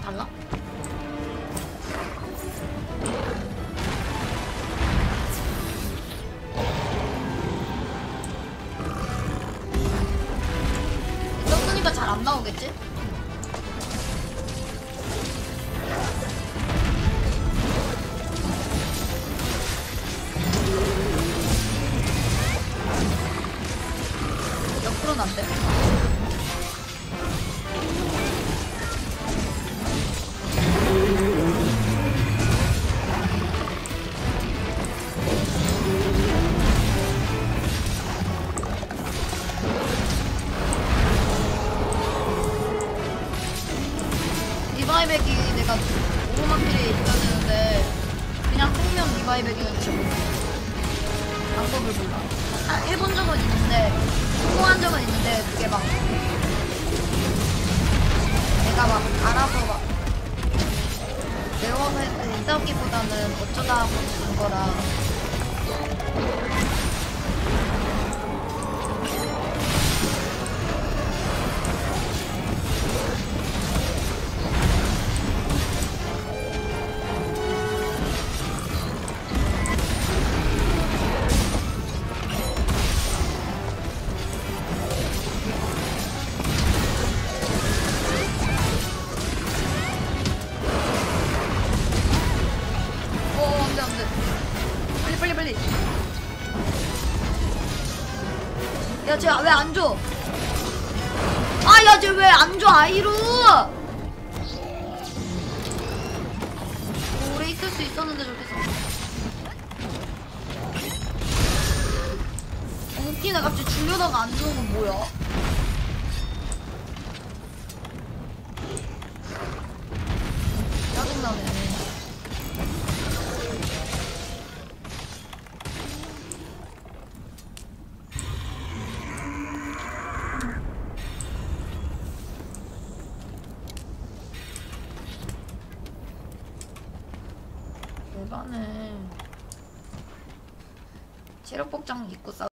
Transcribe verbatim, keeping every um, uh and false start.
달라? 떴으니까 잘 안 나오겠지? 옆으로는 안 돼. 리바이백이 내가 오르막길에 있어야 되는데 그냥 생명 리바이백이면 지금 방법을 몰라. 아, 해본 적은 있는데 성공한 적은 있는데 그게 막 내가 막 알아서 막 외워서 했다기보다는 어쩌다 하고 준 거라. 야, 쟤 왜 안 줘? 아, 야, 쟤 왜 안 줘, 아이루! 오래 있을 수 있었는데, 저기서. 어, 웃기네. 갑자기 주려다가 안 주는 건 뭐야? 짜증나네. 대단해. 체력 복장 입고 싸.